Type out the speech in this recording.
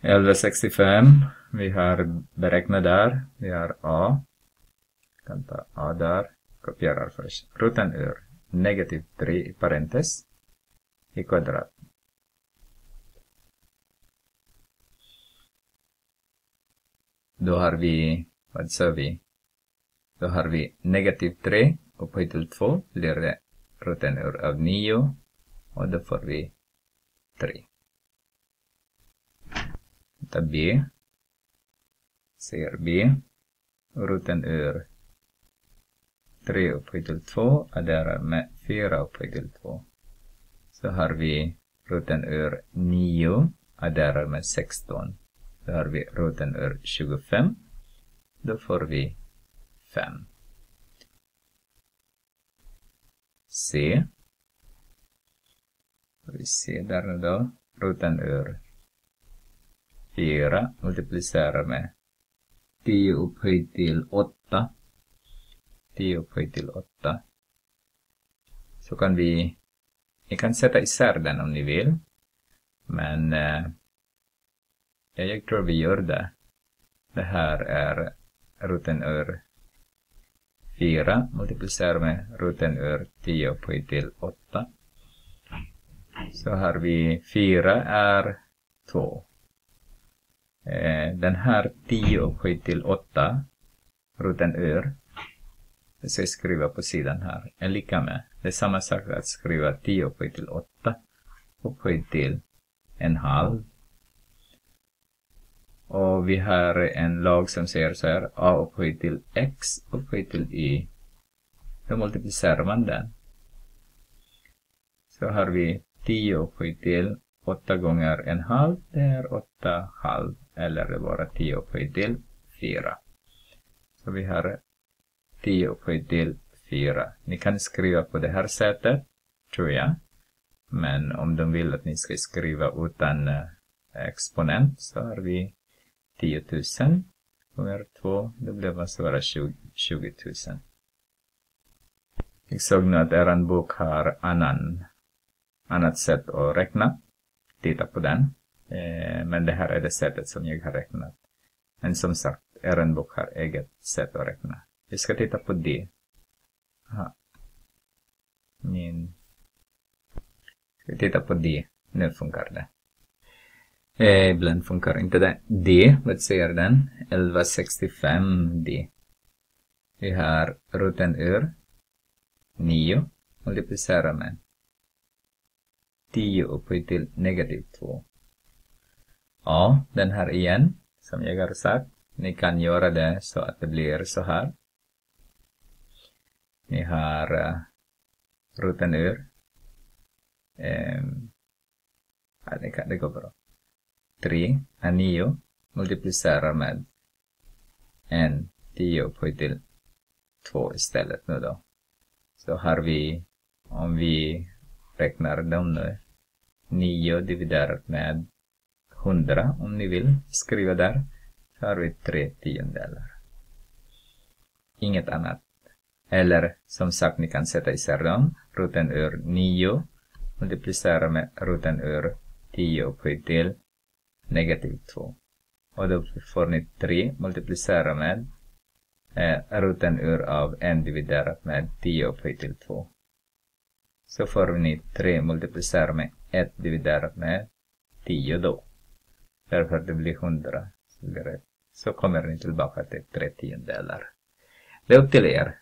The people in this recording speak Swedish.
1165. Vi har beräknat där. Vi har A. Jag kan ta A där. Kopierar först. Roten ur negativ 3 i parentes. I kvadrat. Då har vi, vad sa vi? Då har vi negativ 3 upphöjt till 2 blir det roten ur av 9 och då får vi 3. Ta B. Ser B. Roten ur 3 upphöjt till 2 adderar med 4 upphöjt till 2. Så har vi roten ur 9 adderar med 16. Då har vi roten ur 25. Då får vi 5. C. Vi ser där nu då. Roten ur 4 multiplicerar med 10 upphöjt till 8. 10 upphöjt till 8. Så kan ni kan sätta isär den om ni vill. Men jag tror vi gör det. Det här är roten ur 4 multiplicerar med roten ur 10 upphöjt till 8. Så har vi 4 är 2. Den här 10 upphöjt till 8 roten ur, det ska jag skriva på sidan här, är lika med. Det är samma sak att skriva 10 upphöjt till 8 upphöjt till en halv. Och vi har en lag som säger så här, a upphöjt till x upphöjt till y. Då multiplicerar man den. Så har vi 10 upphöjt till 8 gånger en halv, det är 8 halv. Eller det bara 10 upphöjt till 4. Så vi har 10 upphöjt till 4. Ni kan skriva på det här sättet, tror jag. Men om de vill att ni ska skriva utan exponent så har vi 10 000 gånger 2. Det blir vad svara 20 000. Jag såg nu att er bok har annat sätt att räkna. Titta på den. Men det här är det sättet som jag har räknat. Men som sagt, er bok har eget sätt att räkna. Vi ska titta på D. Aha. Ska titta på D. Nu funkar det. Ibland funkar inte det. D, vad säger den? 1165 D. Vi har roten ur 9 multiplicerar med 10 upphöjt till negativ 2. Ja, den här igen, som jag har sagt. Ni kan göra det så att det blir så här. Ni har roten ur. Det går bra. 3 är 9 multiplicerar med 10 upphöjt till 2 istället nu då. Så har vi, om vi räknar dem nu, 9 dividerat med 100 om ni vill skriva där. Så har vi 3/10. Inget annat. Eller som sagt, ni kan sätta isär dem. Roten ur 9 multiplicerar med roten ur 10 upphöjt till negativ 2. Och då får ni 3 multiplicerar med roten ur av 1 dividerat med 10 upphöjt till 2. Så får ni 3 multiplicerar med 1 dividerat med 10 då. Därför det blir 100. Så kommer ni tillbaka till 3/10. Det är upp till er.